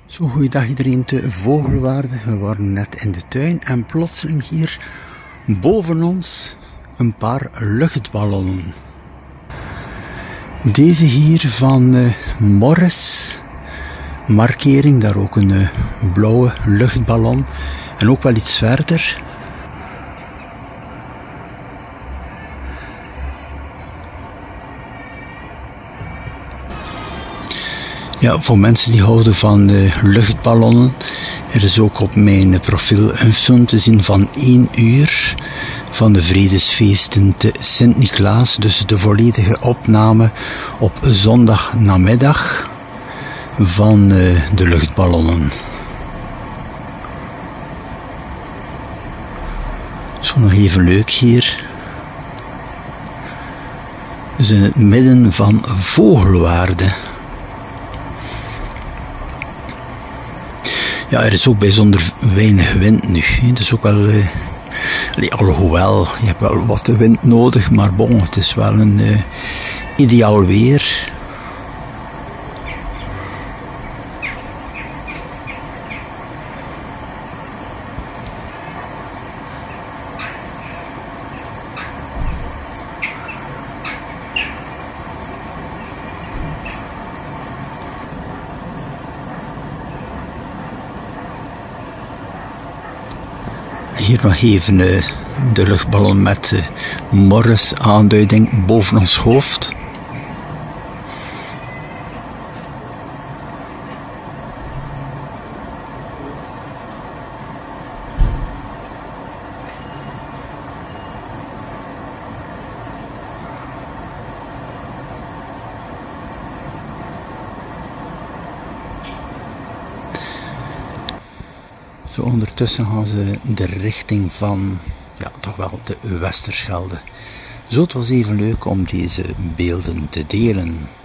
Zo, goeiedag iedereen te Vogelwaarde. We waren net in de tuin en plotseling hier boven ons een paar luchtballonnen. Deze hier van Morris, markering, daar ook een blauwe luchtballon en ook wel iets verder. Ja, voor mensen die houden van luchtballonnen, er is ook op mijn profiel een film te zien van 1 uur van de vredesfeesten te Sint-Niklaas. Dus de volledige opname op zondagnamiddag van de luchtballonnen. Zo nog even leuk hier. Dus in het midden van Vogelwaarde. Ja, er is ook bijzonder weinig wind nu. Dus ook wel, alhoewel, je hebt wel wat wind nodig, maar bon, het is wel een ideaal weer. Hier nog even de luchtballon met Morris aanduiding boven ons hoofd. Zo, ondertussen gaan ze de richting van, ja, toch wel de Westerschelde. Zo, het was even leuk om deze beelden te delen.